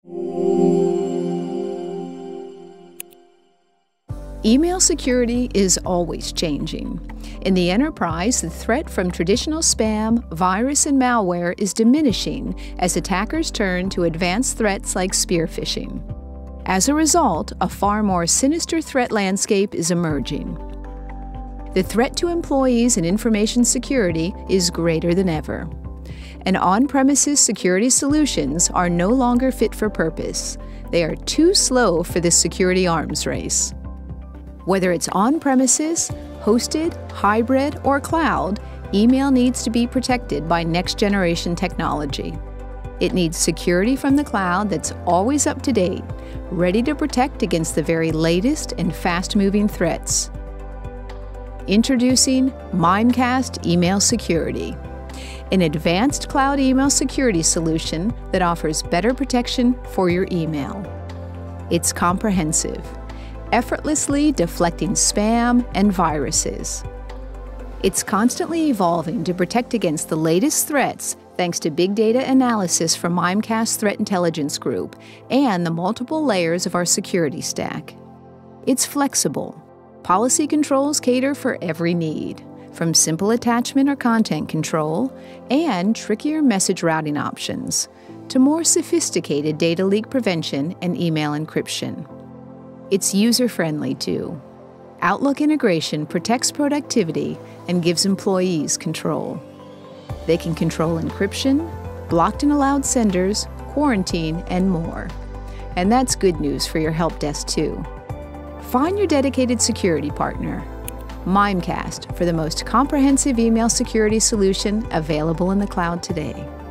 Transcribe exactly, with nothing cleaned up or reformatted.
Email security is always changing. In the enterprise, the threat from traditional spam, virus, and malware is diminishing as attackers turn to advanced threats like spear phishing. As a result, a far more sinister threat landscape is emerging. The threat to employees and information security is greater than ever. And on-premises security solutions are no longer fit for purpose. They are too slow for this security arms race. Whether it's on-premises, hosted, hybrid, or cloud, email needs to be protected by next-generation technology. It needs security from the cloud that's always up to date, ready to protect against the very latest and fast-moving threats. Introducing Mimecast Email Security, an advanced cloud email security solution that offers better protection for your email. It's comprehensive, effortlessly deflecting spam and viruses. It's constantly evolving to protect against the latest threats thanks to big data analysis from Mimecast Threat Intelligence Group and the multiple layers of our security stack. It's flexible. Policy controls cater for every need, from simple attachment or content control and trickier message routing options to more sophisticated data leak prevention and email encryption. It's user-friendly, too. Outlook integration protects productivity and gives employees control. They can control encryption, blocked and allowed senders, quarantine, and more. And that's good news for your help desk, too. Find your dedicated security partner. Mimecast for the most comprehensive email security solution available in the cloud today.